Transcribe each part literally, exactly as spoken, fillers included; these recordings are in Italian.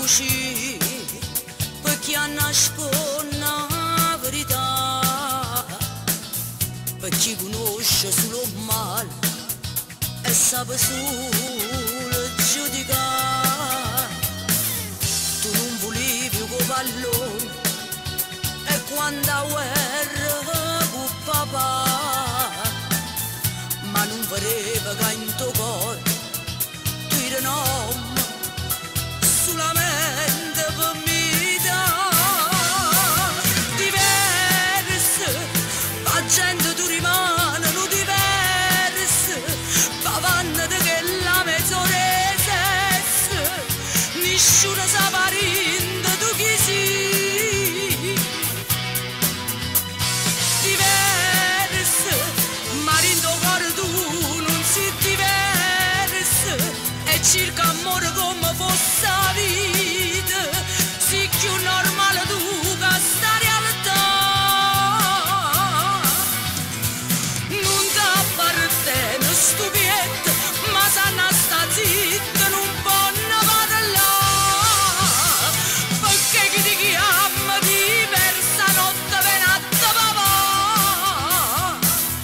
voci perché nasconde la verità, per chi conosce solo il male e sa solo giudicare. Tu non volevi un pallone e quando a guerra con papà, ma non pareva che in tuo cuore tu eri un uomo solamente per me da diverse, la gente tu rimane non diverse, pavanna di che la mezz'ora stessa, nessuno sa parinde tu chi sei. Diverse, ma in tuo cuore tu non sei diverse, e circa amore come fosse la vita, sei più normale tu che sta realtà. Non ti appartiene stupietta, ma sanno sta zitta, non può ne parlare, perché chi ti chiama diversa notte venata papà.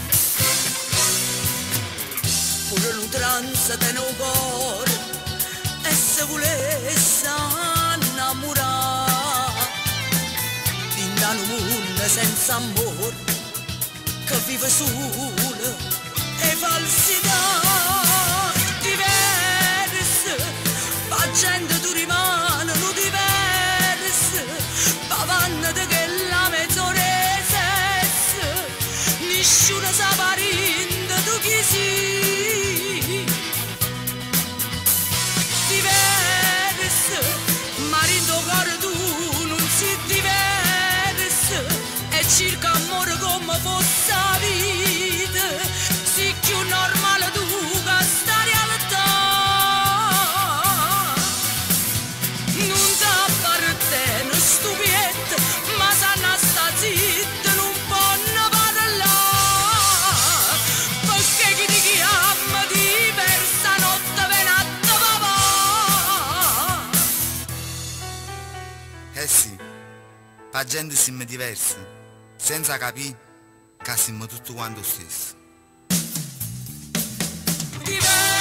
Pure l'utranza te ne cuore e se volesse innamorare in un mondo senza amore che vive solo e falsità. Diverse, la gente tu rimane non diverse, pavanna di che la mezz'ora stessa, nessuno sa parinde tu chi sei. Diverse, ma in tuo cuore tu non sei diverse, e circa amore come fosse la vita, sei più normale tu che sta realtà. Non ti appartiene stupietta, ma sanno sta zitta, non può ne parlare, perché chi ti chiama diversa notte venata papà. Eh sì, la gente siamo diversi, senza capire che siamo tutti quanti lo stesso. Diverse.